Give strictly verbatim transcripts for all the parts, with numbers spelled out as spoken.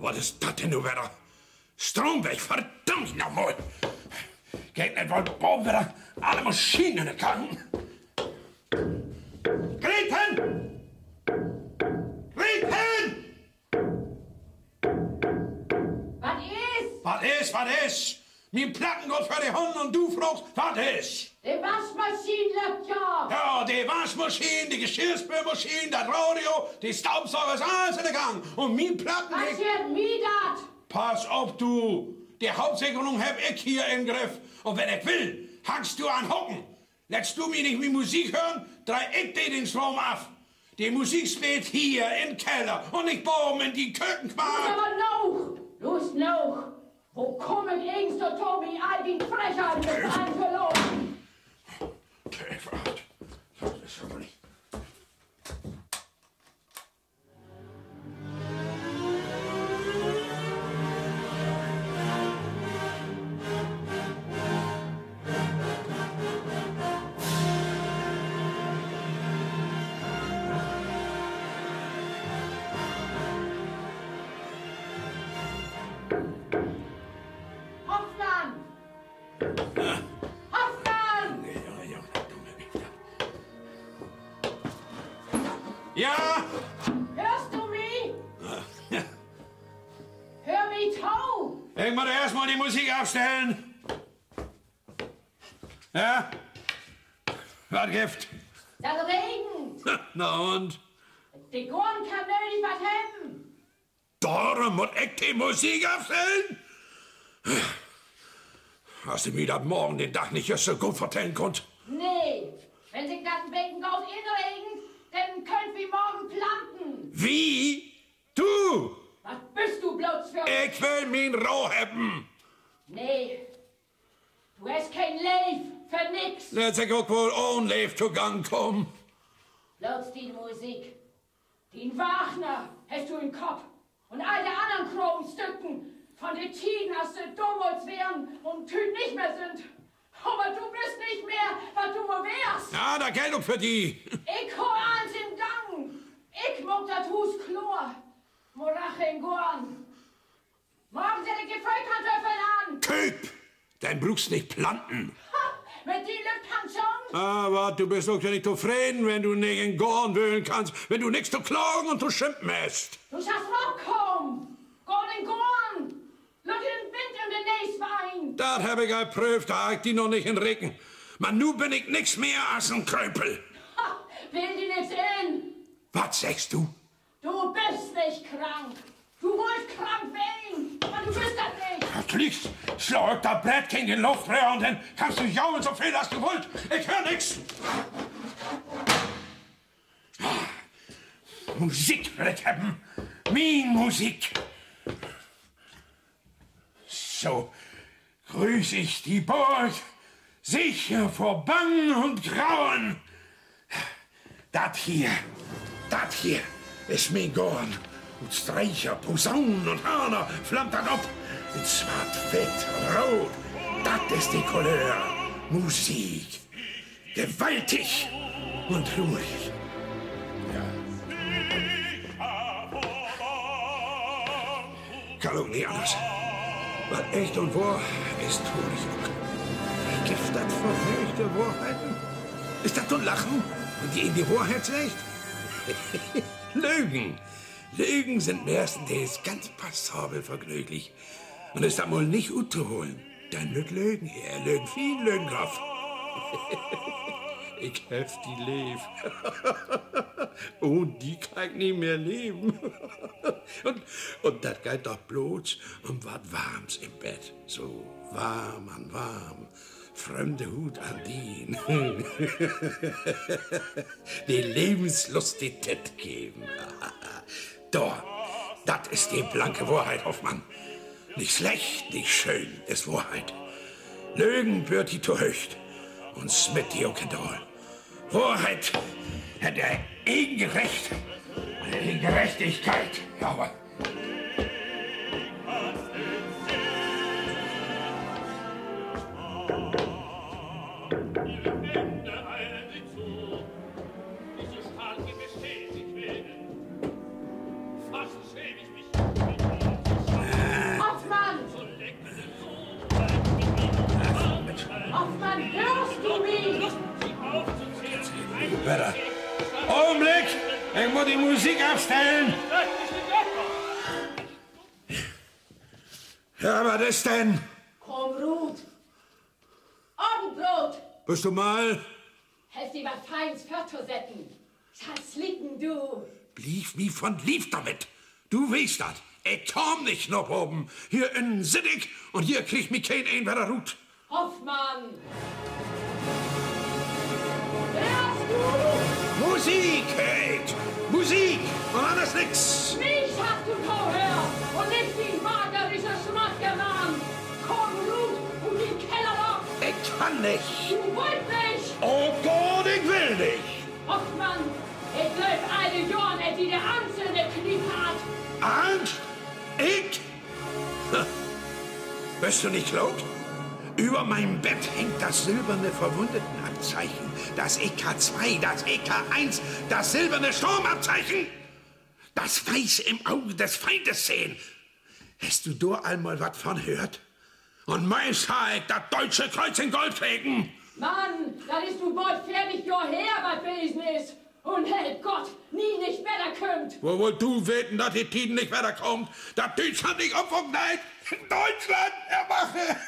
Was ist das denn, du Wetter? Strom weg, verdammt nochmal. Geht nicht, weil morgen wieder alle Maschinen in den Gang. Greten! Greten! Was ist? Was ist, was ist? Mein Plattengott für die Hunde und du fragst, was ist? Die Waschmaschine läuft ja. Ja, die Waschmaschine, die Geschirrspülmaschine, das Radio, die Staubsauger, ist alles in den Gang. Und mein Platten... Was wird mir das? Pass auf, du. Die Hauptsicherung hab ich hier im Griff. Und wenn ich will, hackst du an Hocken. Lässt du mich nicht mit Musik hören, dreh ich dir den Strom ab. Die Musik spielt hier im Keller und nicht oben in die Kökenquark. Aber noch, los noch. Wo kommen irgend so Tobi all die Frechheit mit einverloren? Teufel, das ist aber nicht... Ja? Hörst du mich? Hör mich tau! Ich muss erstmal die Musik abstellen. Ja? Was gibt? Das regnet. Na und? Die Gorn kann nötig was haben. Darum muss ich die Musik abstellen? Hast du mir das morgen den Tag nicht erst so gut vertellen konnt? Nee, wenn sich das Becken auf inregnet, dann könnt wir morgen planten. Wie? Du? Was bist du bloß für... Ich will mein Roh haben. Nee, du hast kein Leif für nix. Lass ich auch wohl ohne Leif zu Gang kommen. Bloß die Musik. Den Wagner hast du im Kopf. Und all die anderen Kronstücken von den Tiden, als sie damals wären und Tüten nicht mehr sind. Aber du bist nicht mehr, was du mal wärst. Ja, da Geltung für die. Ich hol eins im Gang. Ich muck das Hus Chlor. Morach in Gorn. Morgen sind die Gefüllkartoffeln an. Köp! Dann brauchst nicht planten. Ha, mit die Lüft schon. Aber du bist doch ja nicht zufrieden, wenn du nicht in Gorn wühlen kannst, wenn du nichts zu klagen und zu schimpfen hast. Du schaffst rauskommen. Gorn in Gorn. Lass den Wind in den Näswein. Das hab ich geprüft, da hab ich die noch nicht in Regen. Man, nu bin ich nix mehr als ein Kröpel. Ha, will die nix in. Was sagst du? Du bist nicht krank. Du wolltest krank werden, aber du bist das nicht. Da fliegst, schlag das Brett gegen den Luftröhr und dann kannst du jaulen so viel, als du wollt. Ich hör nix. Musik will ich haben. Min Musik. So grüß ich die Burg, sicher vor Bang und Grauen. Dat hier, dat hier ist mein Gorn. Und Streicher, Posaunen und Hörner flammt dann ab. In zwart, fett, rot, dat ist die Couleur. Musik, gewaltig und ruhig. Ja. Kann auch nicht anders. Was echt und wahr ist Honig. Gibt das verhöchte Wahrheiten? Ist das so Lachen, wenn die in die Wahrheit sagt? Lügen. Lügen sind meistens ganz passabel vergnüglich. Und ist da wohl nicht gut zu holen. Dann wird Lügen her. Lügen viel, Lügen drauf. Ich heft die Lev. Und die kann ich nicht mehr leben. Und, und das geht doch bloß um was Warmes im Bett. So warm an warm. Fremde Hut an den. Die Lebenslustigkeit geben. Da, das ist die blanke Wahrheit, Hoffmann. Nicht schlecht, nicht schön, ist Wahrheit. Lügen wird die zu höcht und Smith die Okendal. Wahrheit hat er irgendein Recht, eine Gerechtigkeit. Ja, aber besser. Augenblick, ich muss die Musik abstellen. Ja, was ist denn? Komm, Ruth. Abendbrot. Bist du mal? Helf dir was Feins verzusetzen. Schatz liegen, du. Blieb mi von lief damit. Du weißt das. Ich komm nicht noch oben. Hier innen sit ich und hier kriegt mi kein ein, wer da ruht. Hoffmann. Hörst du? Musik, Kate. Musik und anders nix. Mich hast du gehört und nicht die magerische Schmattermann. Komm, Ruth, und den Keller noch. Ich kann nicht. Du wollt nicht. Oh Gott, ich will nicht. Hoffmann, ich löf eine Jorn, die der einzelne Knie hat. Arndt? Ich? Bist du nicht laut? Über meinem Bett hängt das silberne Verwundetenabzeichen. Das E K zwei, das E K eins, das silberne Sturmabzeichen. Das Weiß im Auge des Feindes sehen. Hast du da einmal was von hört? Und meist halt das deutsche Kreuz in Gold kriegen. Mann, dann ist du bald fertig, joher, was gewesen ist. Und hält Gott nie nicht weiterkommt. Wo wollt du wetten, dass die Tiden nicht weiterkommt? Dass Deutschland nicht umfängt? Deutschland erwache!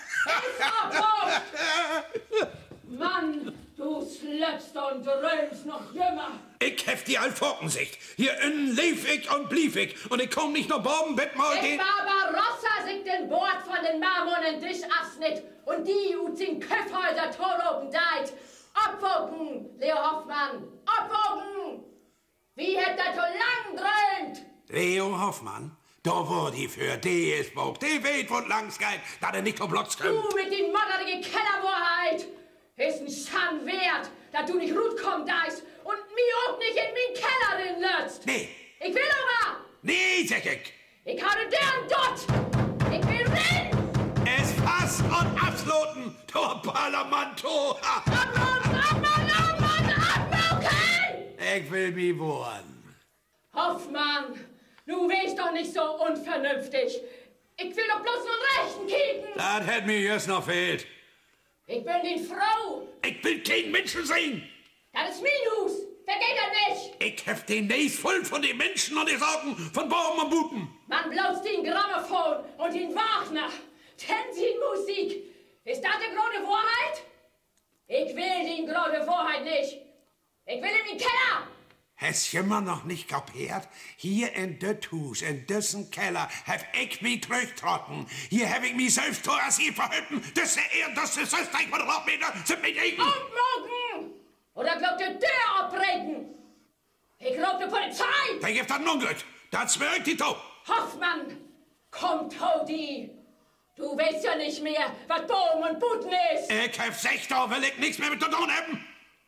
Mann, du slöpst und dröhnst noch jümmer. Ich hef die Alforkensicht. Hier innen lief ich und blieb ich. Und ich komm nicht noch boben, bitt mal Ich den... Barbarossa singt den Bord von den Marmoren Tisch asnit. Und die ut sin Köpfhäuser Toropen deit. Abwogen, Leo Hoffmann, abwogen! Wie hätt er so lang dröhnt? Leo Hoffmann? Da wo die für die ist, Bog. Die weht, wo langs geht, da der nicht auf Blotz kommt. Du mit den moderigen Kellerwahrheit! Ist ein Schand wert, dass du nicht gut komm deist und mir auch nicht in min Keller drin lötzt. Nee. Ich will aber! Nee, sag ich. Ich habe deren dort! Ich will rein! Es fass und absloten, Tor Parlamento. Abwogen, abwogen, abwogen, abwogen! Ich will mi wohnen. Hoffmann, du weißt doch nicht so unvernünftig. Ich will doch bloß nur Rechten kicken. Das hätt mir jetzt noch fehlt. Ich bin die Frau. Ich will keinen Menschen sehen. Das ist Minus. Vergeht er nicht. Ich hef den Näs voll von den Menschen und die Sorgen von Baum und Buten. Man bloß den Grammophon und den Wagner. Musik. Ist das die große Wahrheit? Ich will die große Wahrheit nicht. Ich will in den Keller. Hast jemand noch nicht kapiert? Hier in das Hus, in dessen Keller, hab ich mich durchtrotten. Hier hab ich mich selbst zu Assi verhütten. Das ist er, das ist das Teich Quadratmeter, sind mit Egen. Und morgen! Oder glaubt ihr Tür abbrechen? Ich glaub die Polizei! Da gibt das nun gut. Das wirkt die Tau. Hoffmann, komm, Todi! Du weißt ja nicht mehr, was Baum und Buten ist! Ich hab sech, da will ich nichts mehr mit zu tun haben.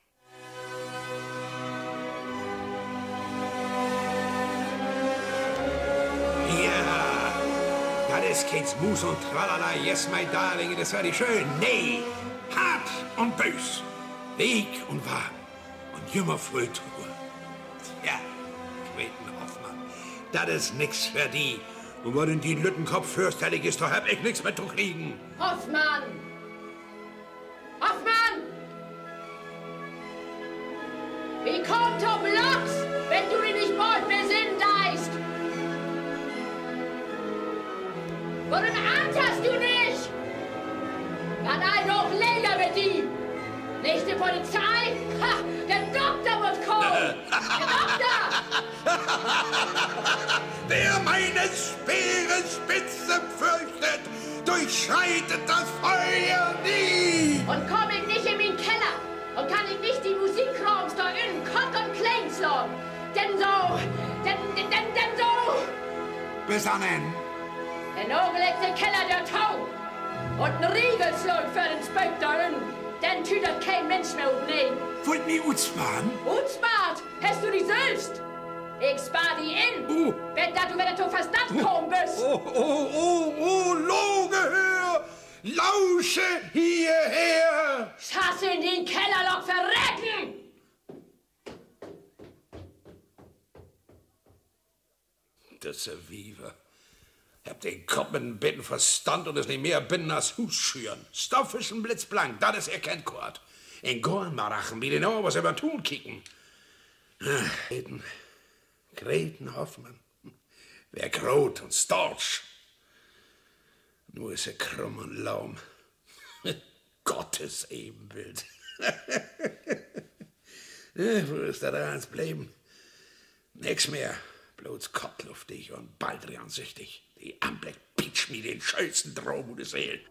Ja, das ist kein Smus und Tralala, yes, my darling, das war die schön. Nee, hart und bös, Weg und warm und jümmer voll Truhe. Tja, Queten Hoffmann, das ist nix für die. Und wenn in die Lüttenkopf fürchterlich ist, da hab ich nix mehr zu kriegen. Hoffmann! Hoffmann! Wie kommt du Blocks, wenn du ihn nicht bald besindeist? Warum antast du nicht? Dann ein noch länger mit ihm. Nicht die Polizei? Ha, der Doktor wird kommen. Der Doktor! Wer meine Speerspitze fürchtet, durchschreitet das Feuer nie. Und komm ich nicht in den Keller und kann ich nicht die Musikraums da innen Kott und Klein schlagen. Denn so, denn, denn, denn so. Bis dahin. Der nahegelegte Keller der Tau und ein Riegelschlag für den Spöck da innen. Dann tütert kein Mensch mehr aufnehmen. Wollt mir utsparen? Utspart? Hast du dich selbst? Ich spar die in. Oh. Wenn da du wieder zu Verstand kommen bist. Oh, oh, oh, oh, Loge, hör! Lausche hierher! Schass in den Kellerloch verrecken! Das ist ein Wiever. Hab den Kopf mit dem Betten Verstand und es nicht mehr binnen als Hus schüren. Stoff ist ein blitzblank, das ist erkennt Kurt. In Gornmarachen, wie den auch was über tun kicken. Greten, Greten Hoffmann. Wer Grot und Storch. Nur ist er krumm und laum. Gottes Ebenbild. Wo ist der da ans Bleiben? Nix mehr. Bloß koppluftig und baldriansüchtig. Die Anblick pitsch mir den schönsten Traum der Seele.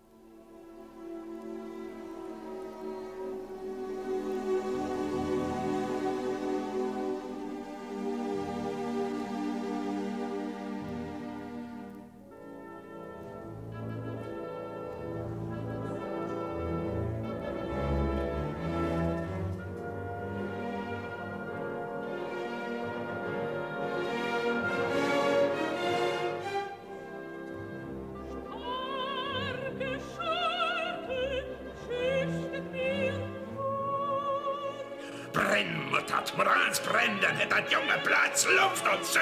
Brennmuttert, Morals brennt, dann hätt ein junger Platz, Luft und Sinn.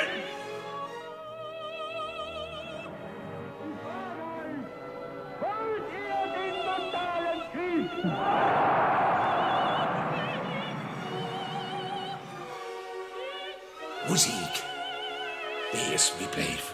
Wollt ihr den totalen Krieg? Musik, die ist wie bleef.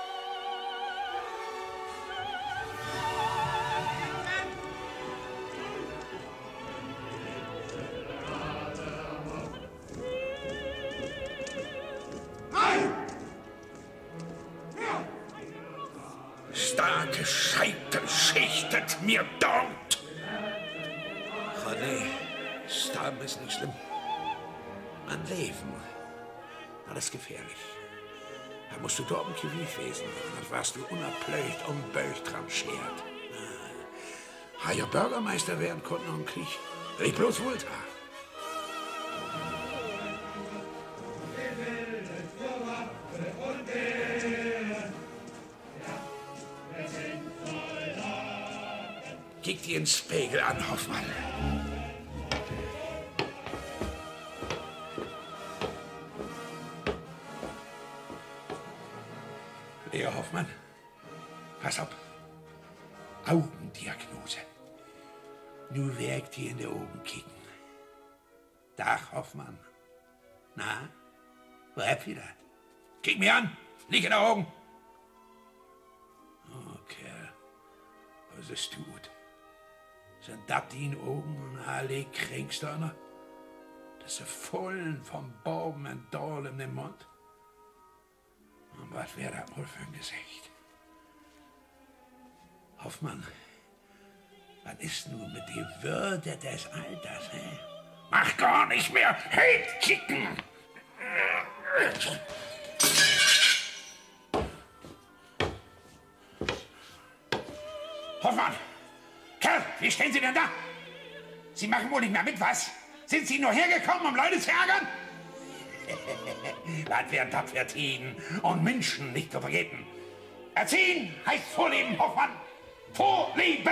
Starke Scheiter schichtet mir dort. Oh nee, Sterben ist nicht schlimm. An Leben, das ist gefährlich. Da musst du dort im Gewicht wesen, dann warst du unerplöcht und böcht tranchiert. Ha ja Bürgermeister werden konnten noch im Krieg. Ich bloß wohl traf. Kick dir ins Spiegel an, Hoffmann. Leo Hoffmann, pass auf. Augendiagnose. Nur wirkt dir in die Augen kicken. Dach, Hoffmann. Na, wo habt ihr das? Kick mir an, lieg in den Augen. Oh, Kerl, was ist tut? Sind das die Augen und alle Kriegstörner? Das sind vollen vom Baum und Dahl in den Mund? Und was wäre das wohl für ein Gesicht? Hoffmann, was ist nun mit der Würde des Alters, hä? Mach gar nicht mehr! Hey, kicken! Hoffmann! Kerl, wie stehen Sie denn da? Sie machen wohl nicht mehr mit, was? Sind Sie nur hergekommen, um Leute zu ärgern? Das werden tapfer Tiden und Menschen nicht zu vergeten. Erziehen heißt Vorleben, Hoffmann. Vorleben!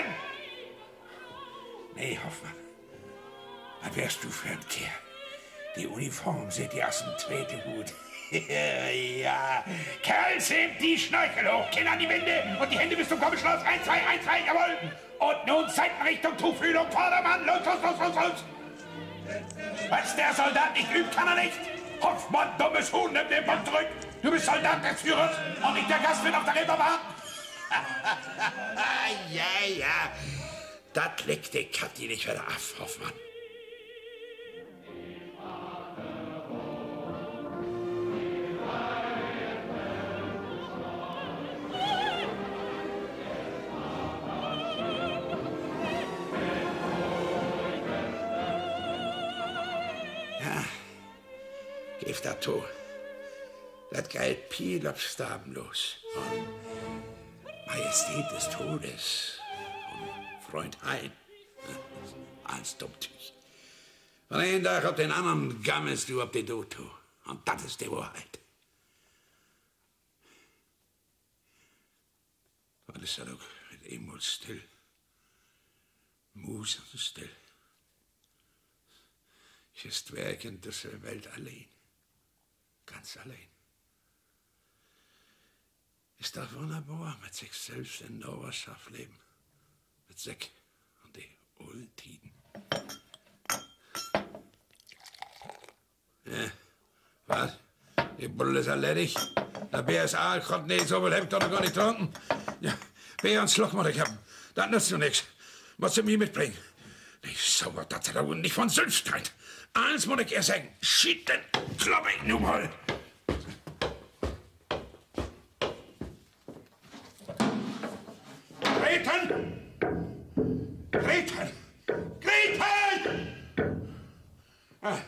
Nee, Hoffmann. Was wärst du für ein Kerl? Die Uniform seht ihr aus dem zweiten Hut. Ja, Kerls, hebt die Schnorchel hoch, Kinn an die Winde und die Hände bis zum Kopfschloss. Eins, zwei, eins, zwei, jawohl. Und nun Seitenrichtung, Tuchfühlung, Vordermann. Los, los, los, los, los. Was der Soldat nicht übt, kann er nicht. Hoffmann, dummes Huhn, nimm den Bock zurück. Du bist Soldat des Führers und nicht der Gastwirt auf der Reeperbahn. Ja, ja. Das legt die Kathi nicht wieder ab, Hoffmann. Geef dat toe. Dat galt Piel op stabenlos. Und Majestät des Todes. Und Freund Hein. Alles dummtüch. Von einem Tag auf den anderen gammelst du auf die Doto. Und das ist die Wahrheit. Was ist da doch mit ihm wohl still? Musenstill. Ich ist Werk in dieser Welt allein. Ganz allein. Ist doch wunderbar, mit sich selbst in Dauerschaft leben. Mit sich und die alten Tiden. Ja, Die Bulle ist erledigt. Der Bär ist auch gerade nicht so viel, hab ich doch noch gar nicht getrunken. Ja, Bär und Schluckmutter gehabt. Das nützt du nichts. Musst du mich mitbringen. Nicht sauber, das da und nicht von Sülfstein. Eins muss ich ihr sagen. Schied den Kloppe ich nun mal. Greten! Greten! Greten! Ah.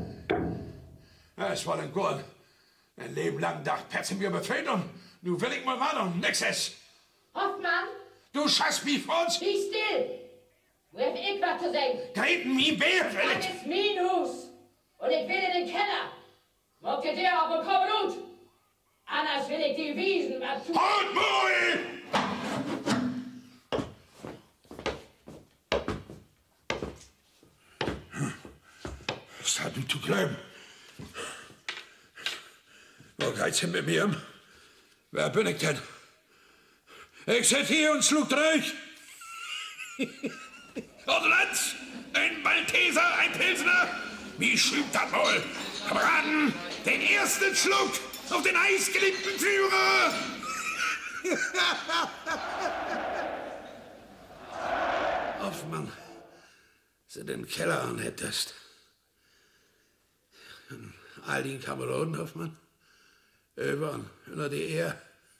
Es war ein Gurn. Ein Leben lang dachte Petze mir befehlt und nun will ich mal warten und nix ist. Hoffmann! Du schaffst mich vor uns! Wie still! Wo hab ich was zu sagen? Greten, mein Bär will Das ich! ist mein Haus. Und ich will in den Keller. Mogt ihr der aber kommen gut? Anders will ich die Wiesen was tun. Halt Maul! Was hat du zu glauben? Wo geht's hin mit mir? Wer bin ich denn? Ich sit hier und schlug durch. Und Lanz, ein Malteser, ein Pilsner. Wie schrieb das wohl? Kameraden, den ersten Schluck auf den eisgeliebten Führer. Hoffmann, sie den Keller anhättest. All den Kameraden, Hoffmann, über unter die Ehe.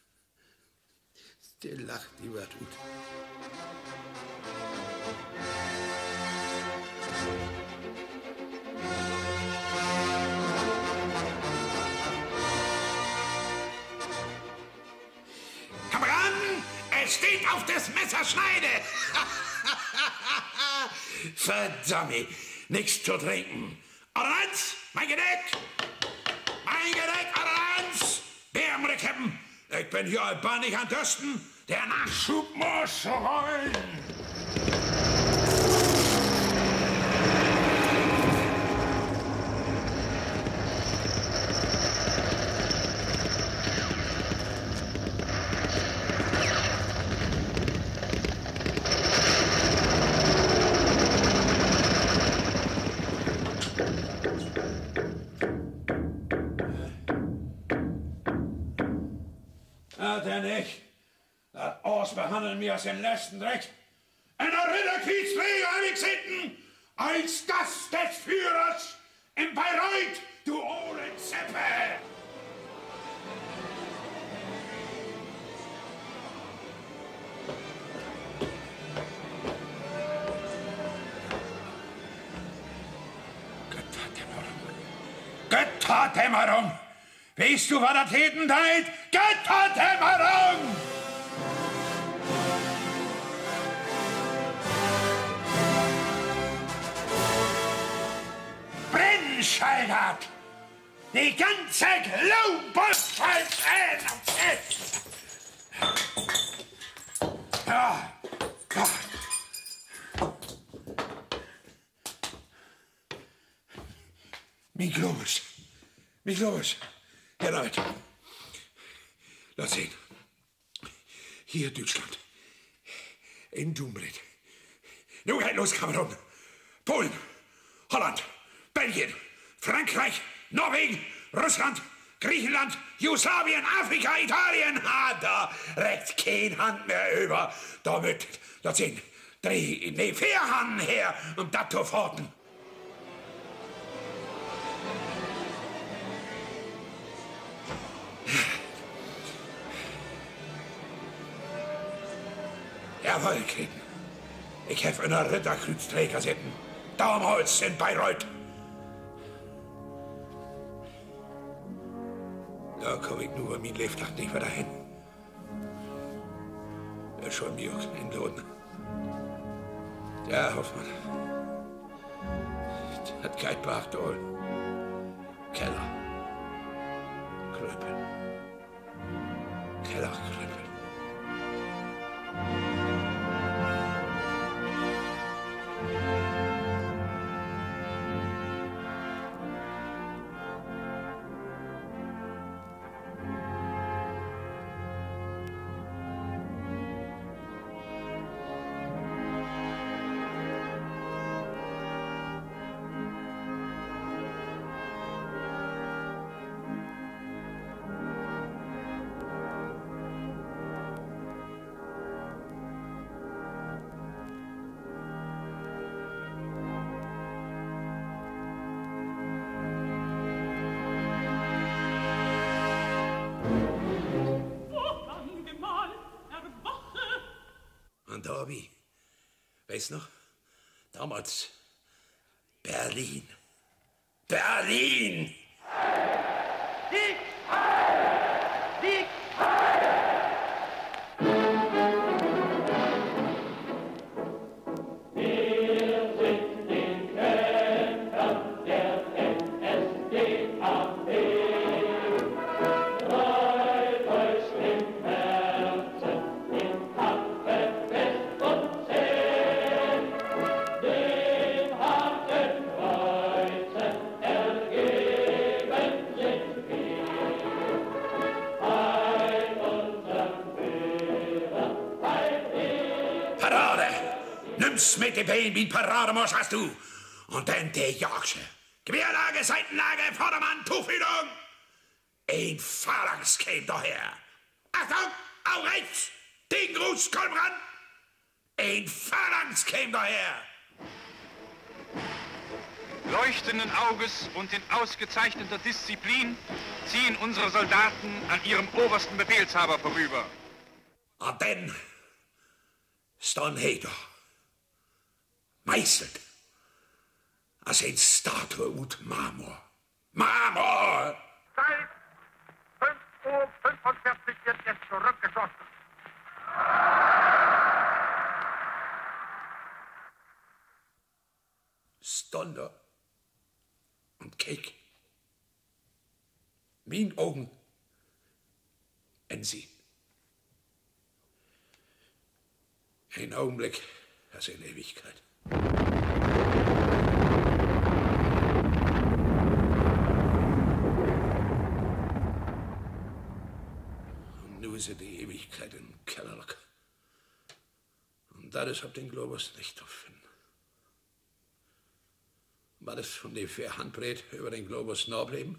Der lacht, die was tut. Kameraden, es steht auf das Messerschneide. Verdammt, nichts zu trinken. Ordnanz, mein Gedeck! Mein Gedeck, Ordnanz! Bär muss ich haben. Ich bin hier albanig an Dösten. Der Nachschub muss rollen. Ah, der nicht. Das Ors behandeln mir als den letzten Dreck. Einer Ritterkriegsträger hab ich sitten, als das des Führers in Bayreuth, du Ohrenzeppe! Götterdämmerung! Götterdämmerung! Weißt du, was das Heten teilt? Götterdämmerung! Brennschallert! Die ganze Globus voll Tränen und Fett! Ja, ja. Mein Globus, mein Globus. Ja, Leute, lass sehen. Hier Deutschland, in Dumbret. Nun geht los, Kamerun. Polen, Holland, Belgien, Frankreich, Norwegen, Russland, Griechenland, Jugoslawien, Afrika, Italien. Ah, da reckt kein Hand mehr über. Damit, lass sehen, drei, nee, vier Hand her, um das zu forten. Jawohl, Kriegen. Ich hef in der Ritterkreuzträger sitten. Daumholz in Bayreuth. Da komm ich nur mein Lebtag nicht mehr dahin. Ja, schon mir auch in Lohn. Ja, Hoffmann. Das geht beacht all. Keller. Kröpel. Keller, Kröpel. Bobby, weißt noch? Damals Berlin. Berlin! Sieg! Sieg! Mit dem Bein wie ein Parademarsch hast du. Und dann der Jagdche. Querlage, Seitenlage, Vordermann, Tuchfühlung. Ein Phalanx käme daher. Achtung, auf rechts, den Gruß, Kolbrand. Ein Phalanx käme daher. Leuchtenden Auges und in ausgezeichneter Disziplin ziehen unsere Soldaten an ihrem obersten Befehlshaber vorüber. Und dann Stoneheder. Meißelt. Als ein Statue ut Marmor. Marmor! Seit fünf Uhr fünfundvierzig wird es zurückgeschossen. Stonder und Cake. Mein Augen entsehen. Ein Augenblick, das ist eine Ewigkeit. Und nun ist die Ewigkeit im Keller. Und das habt den Globus nicht zu finden. War das von der vier Handbreit über den Globus nachbleiben?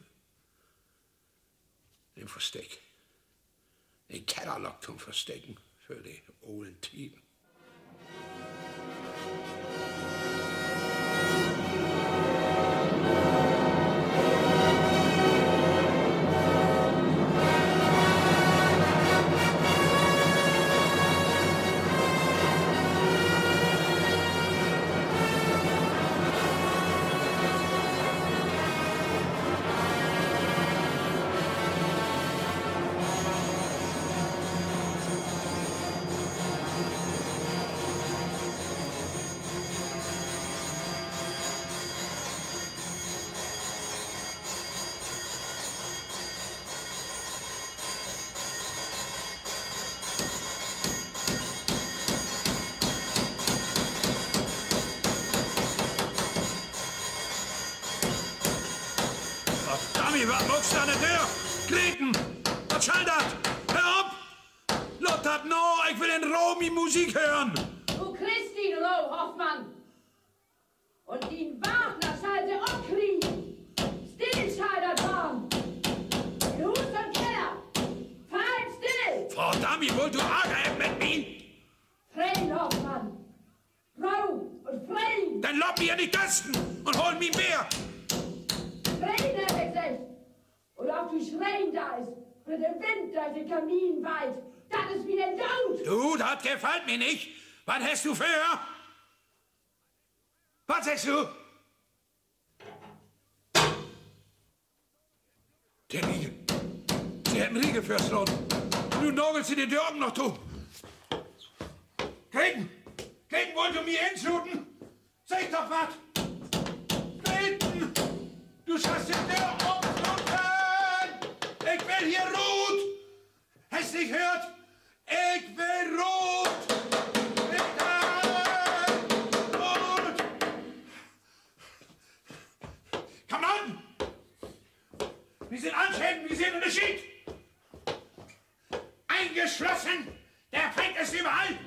Im Versteck. Den Keller lockt zum Verstecken für die olden Tiden. Was muckst du an der Tür? Greten! Was schallt das? Hör auf! Lot dat no, ich will in Romy Musik hören! Du kriegst ihn, Roh, Hoffmann! Und den Wagner sollte auch kriegen! Stillschalter waren! In Hus und Keller! Fall still! Frau Dami, wollt du Ärger mit mir? Freien, Hoffmann! Frau und Freien! Dann lob mir die Kästen und hol mir mehr! Freien, hab ich gesagt! Und ob du schreien da ist, für den Wind durch den Kamin weit, das ist wie der Tod! Du, das gefällt mir nicht! Was hast du für? Was sagst du? Der Riegel. Sie hätten Riegel fürs Lohn. Nun nagelt sie die Dörren noch zu. Greten! Greten, wollt du mir hinschuten? Sag doch was! Greten! Du schaffst den Dörren umschuten! Ich will hier Ruth! Hast nicht gehört? Ich will Ruth! Ruth! Komm an! Wir sind Anschäden, wir sind in der Schied! Eingeschlossen! Der Feind ist überall!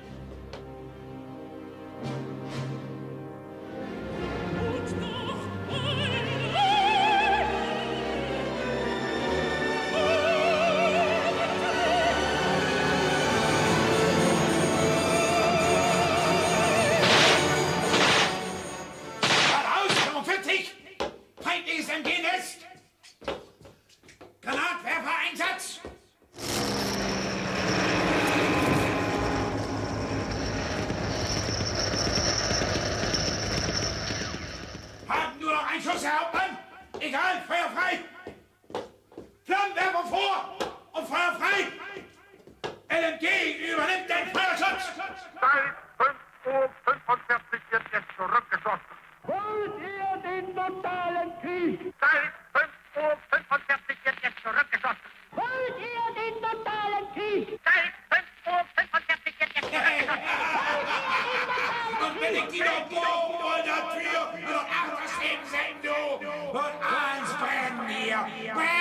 mir! Bäh!